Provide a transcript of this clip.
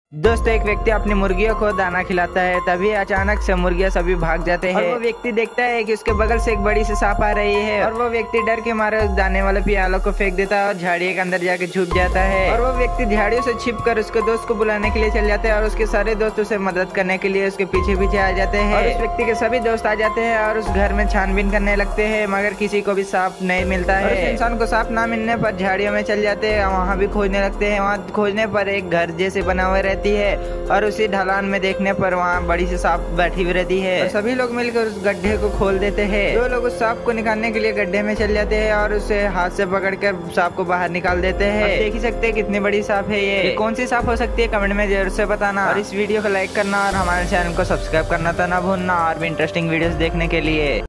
दोस्तों, एक व्यक्ति अपनी मुर्गियों को दाना खिलाता है, तभी अचानक से मुर्गियां सभी भाग जाते हैं। और वो व्यक्ति देखता है कि उसके बगल से एक बड़ी सी सांप आ रही है और वो व्यक्ति डर के मारे उस दाने वाले प्यालों को फेंक देता है और झाड़ियों के अंदर जाके छुप जाता है। और वो व्यक्ति झाड़ियों से छिप कर उसके दोस्त को बुलाने के लिए चल जाते हैं और उसके सारे दोस्त उसे मदद करने के लिए उसके पीछे पीछे आ जाते हैं। और उस व्यक्ति के सभी दोस्त आ जाते हैं और उस घर में छानबीन करने लगते हैं, मगर किसी को भी सांप नहीं मिलता है। उस इंसान को सांप ना मिलने पर झाड़ियों में चल जाते हैं, वहाँ भी खोजने लगते हैं। वहाँ खोजने पर एक घर जैसे बना हुआ रहती है और उसी ढलान में देखने पर वहाँ बड़ी सी सांप बैठी हुई रहती है। और सभी लोग मिलकर उस गड्ढे को खोल देते हैं। दो लोग उस सांप को निकालने के लिए गड्ढे में चल जाते हैं और उसे हाथ से पकड़कर सांप को बाहर निकाल देते हैं। आप देख ही सकते हैं कितनी बड़ी सांप है ये कौन सी सांप हो सकती है, कमेंट में जरूर से बताना। और इस वीडियो को लाइक करना और हमारे चैनल को सब्सक्राइब करना तो ना भूलना, और भी इंटरेस्टिंग वीडियोस देखने के लिए।